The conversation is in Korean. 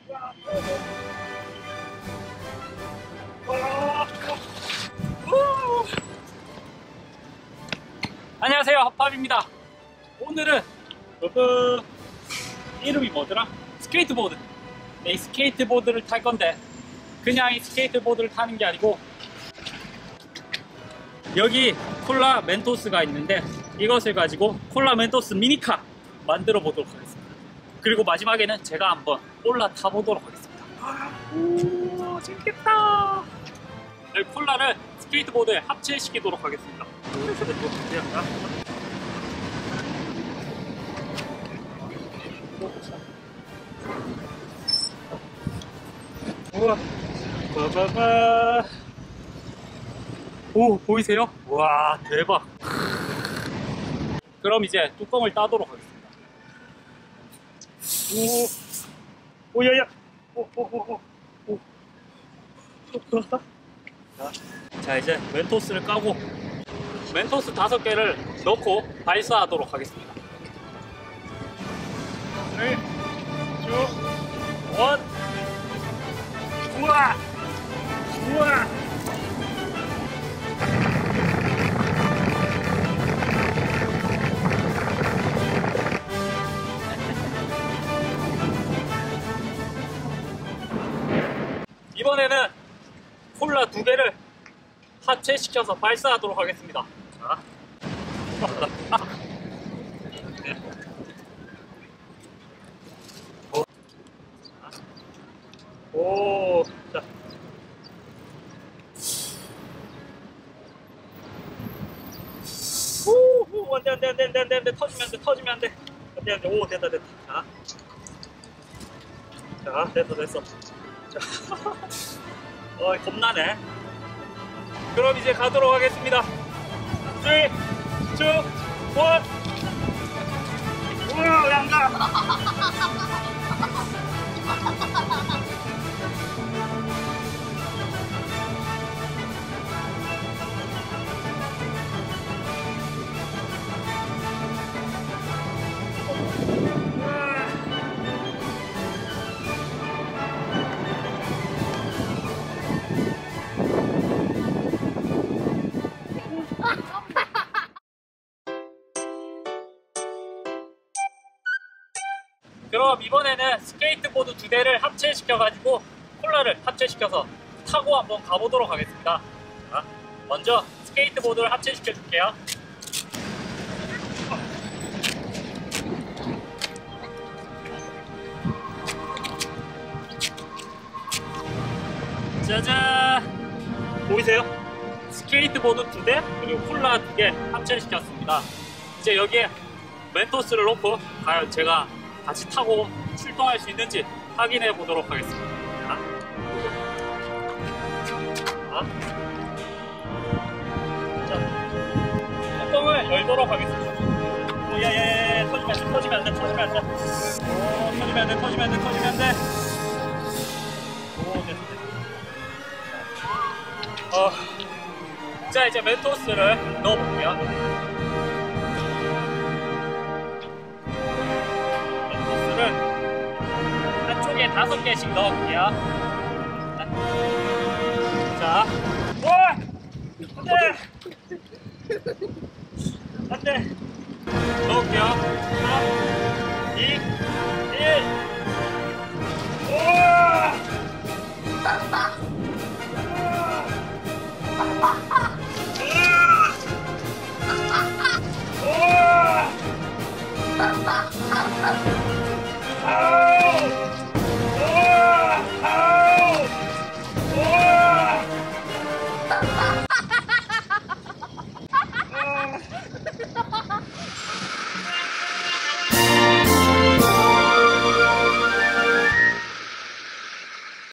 안녕하세요, 헛팝입니다. 오늘은 이름이 뭐더라? 스케이트보드. 이 스케이트보드를 탈 건데 그냥 이 스케이트보드를 타는 게 아니고 여기 콜라 멘토스가 있는데 이것을 가지고 콜라 멘토스 미니카 만들어 보도록 하겠습니다. 그리고 마지막에는 제가 한번 올라타 보도록 하겠습니다. 오, 재밌겠다. 이 콜라를 스케이트보드에 합체시키도록 하겠습니다. 우와, 빠바바. 오, 보이세요? 와, 대박. 그럼 이제 뚜껑을 따도록 하겠습니다. 오, 야야. 오. 자, 이제 멘토스를 까고 멘토스 5개를 넣고 발사하도록 하겠습니다. 3, 2, 1. 우와! 우와! 이번에는 콜라 2개를 합체시켜서 발사하도록 하겠습니다. 자. 오, 자. 오, 안 돼, 터지면 안 돼. 오, 됐다. 자. 자, 됐어. 자. 겁나네. 그럼 이제 가도록 하겠습니다. 3, 2, 1. 우와, 양가. 그럼 이번에는 스케이트보드 2대를 합체시켜가지고 콜라를 합체시켜서 타고 한번 가보도록 하겠습니다. 자, 먼저 스케이트보드를 합체시켜 줄게요. 짜잔! 보이세요? 스케이트보드 2대 그리고 콜라 2개 합체시켰습니다. 이제 여기에 멘토스를 넣고 과연 제가 같이 타고 출동할 수 있는지 확인해 보도록 하겠습니다. 자, 뚜껑을 열도록 하겠습니다. 오, 야야야, 터지면 안 돼. 오, 터지면 안 돼. 오, 됐어. 자, 이제 멘토스를 넣어볼게요. 한쪽에 5개씩 넣어볼게요. 자, 와! 안 돼! 넣을게요. 3, 2, 1.